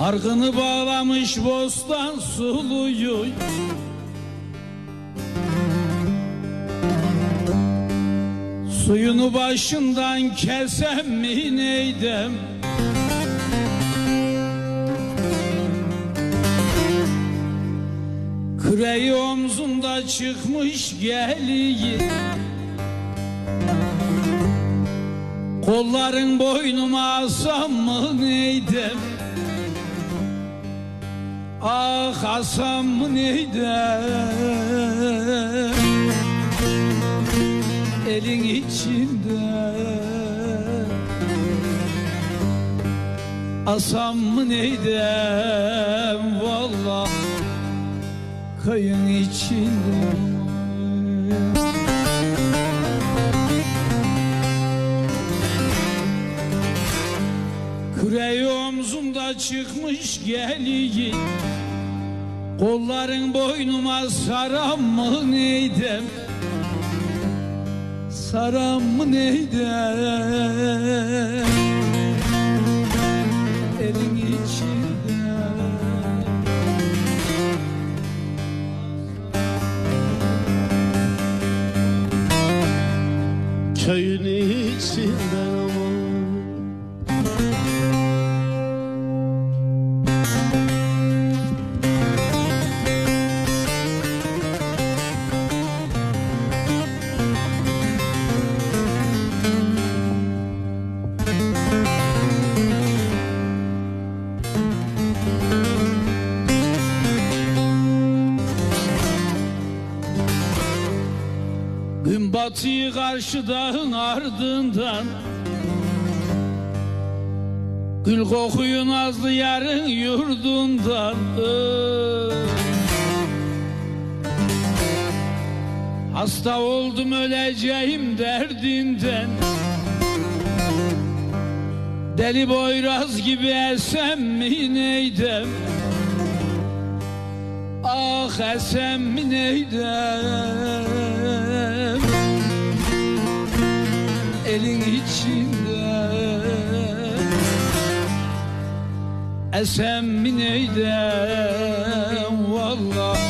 Argını bağlamış bostan suluyu, suyunu başından kesem mi neydem? Küreği omzumda çıkmış geliyor, kolların boynuma asam mı neydem? Ah asam mı neydem? Elin içinde asam mı neydem? Vallahi kayın içinde. Küreği omzumda çıkmış geliyor, kolların boynuma saram mı neydem? Saram mı neydem? Elin içinde köyün içinden ama gün batıyı karşı dağın ardından, gül kokuyu nazlı yarın yurdundan. Hasta oldum öleceğim derdinden, deli boyraz gibi esem mi neydem? Ah esem mi neydem? Elin içinde esem mi neydem? Vallahi